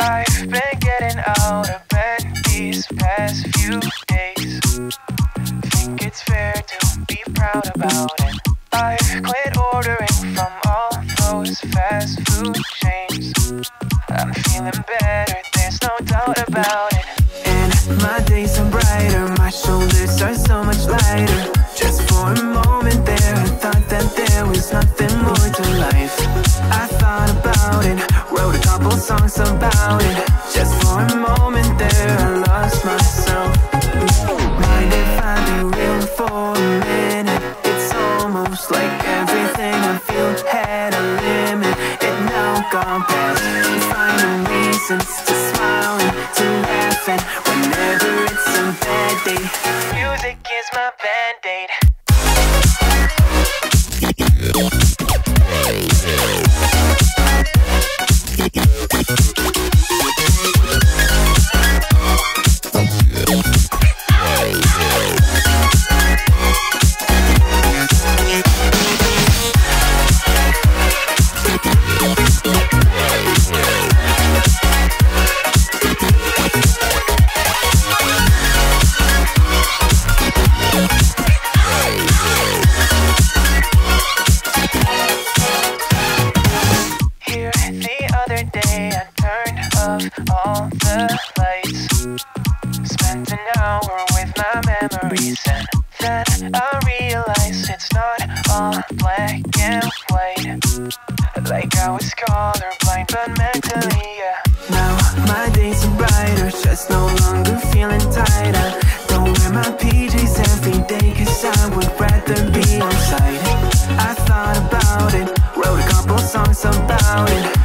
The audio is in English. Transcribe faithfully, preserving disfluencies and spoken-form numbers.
I've been getting out of bed these past few days. Think it's fair to be proud about it. I've quit ordering from all those fast food chains. I'm feeling better, there's no doubt about it. And my days are brighter, my shoulders are so much lighter. Just for a moment there, I thought that there was nothing more to life. I thought about it, wrote a couple songs about it. Just for a moment there, I lost myself. Mind if I be real for a minute? It's almost like everything I feel had a limit. It now gone past, finding reasons to smile and to laugh. And whenever it's a bad day, music is my band-aid. All the lights, spent an hour with my memories, and then I realized it's not all black and white. Like I was colorblind, but mentally, yeah. Now my days are brighter, just no longer feeling tight. I don't wear my P Js every day, cause I would rather be on site. I thought about it, wrote a couple songs about it.